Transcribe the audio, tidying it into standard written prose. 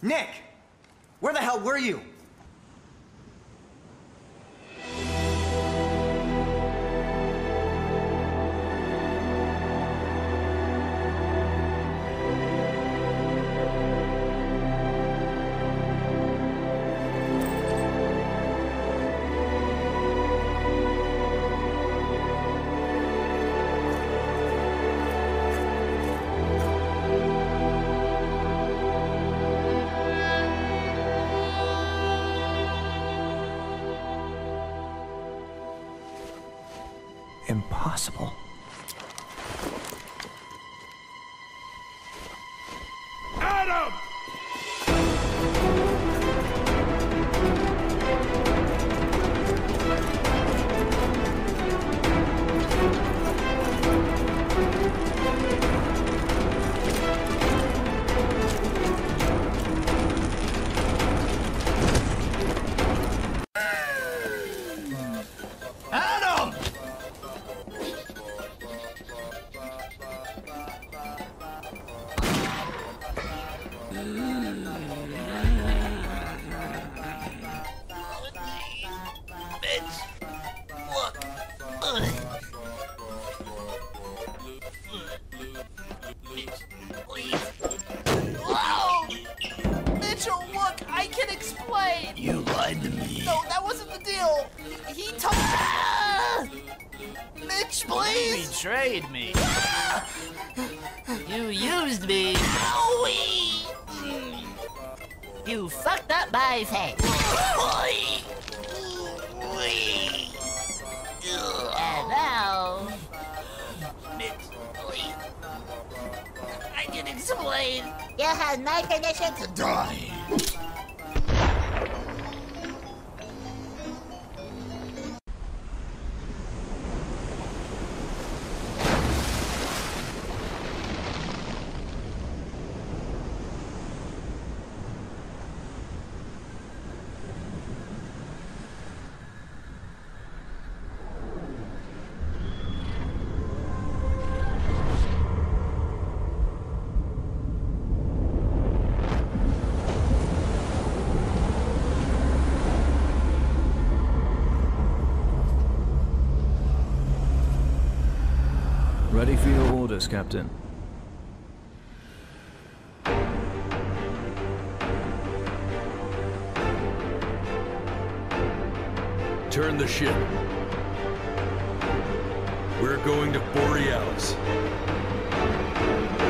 Nick! Where the hell were you? Impossible. Adam! You lied to me. No, that wasn't the deal. He told Mitch, please. You betrayed me. You used me. Owie. You fucked up my face. And now... Mitch, please. I can explain. You have no permission to die. Ready for your orders, Captain. Turn the ship. We're going to Borealis.